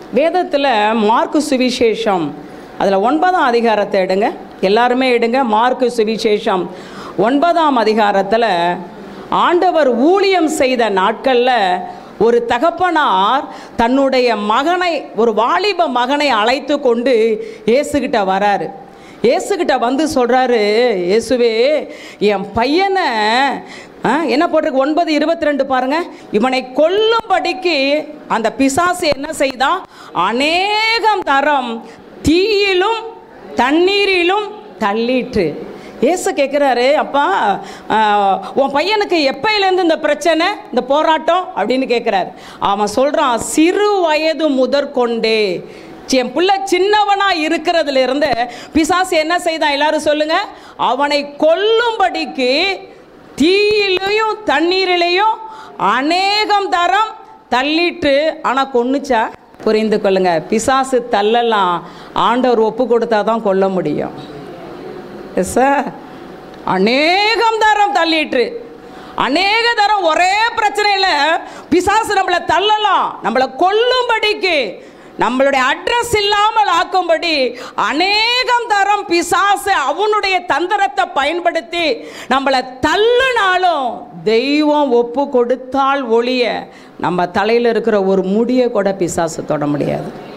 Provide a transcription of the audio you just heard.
வேதத்தில் மார்க்கு சுவிசேஷம் அதில் 9ஆம் அதிகாரத்தை எடுங்க, எல்லாருமே எடுங்க. மார்க்கு சுவிசேஷம் 9ஆம் அதிகாரத்தில் ஆண்டவர் ஊழியம் செய்த நாட்களில் ஒரு தகப்பனார் தன்னுடைய மகனை, ஒரு வாலிப மகனை அழைத்து கொண்டு இயேசுகிட்ட வராரு. இயேசுகிட்ட வந்து சொல்கிறாரு, இயேசுவே என் பையனை என்ன போட்டிருக்கு 9:22 பாருங்க, இவனை கொல்லும்படிக்கு அந்த பிசாசு என்ன செய்தான், அநேகம் தரம் தீயிலும் தண்ணீரிலும் தள்ளிட்டு. இயேசு கேட்குறாரு, அப்பா உன் பையனுக்கு எப்பையிலேருந்து இந்த பிரச்சனை, இந்த போராட்டம் அப்படின்னு கேட்குறாரு. அவன் சொல்கிறான், சிறு வயது முதற்கொண்டே, என் பிள்ளை சின்னவனாக இருக்கிறதுல இருந்து பிசாசு என்ன செய்தான், எல்லாரும் சொல்லுங்க, அவனை கொல்லும்படிக்கு தீயிலையும் தண்ணீரிலையும் அநேகம் தரம் தள்ளிட்டு. ஆனால் கொன்னுச்சா? புரிந்து கொள்ளுங்க, பிசாசு தள்ளலாம், ஆண்டவர் ஒப்பு கொடுத்தா தான் கொல்ல முடியும். சார், அநேகம் தரம் தள்ளிட்டு, அநேக தரம் ஒரே பிரச்சனையில் பிசாசு நம்மளை தள்ளலாம், நம்மளை கொல்லும்படிக்கு, நம்மளுடைய அட்ரஸ் இல்லாமல் ஆக்கும்படி அநேகம் தரம் பிசாசு அவனுடைய தந்திரத்தை பயன்படுத்தி நம்மளை தள்ளுனாலும் தெய்வம் ஒப்பு கொடுத்தால் ஒழிய நம்ம தலையில் இருக்கிற ஒரு முடியை கூட பிசாசு தொட முடியாது.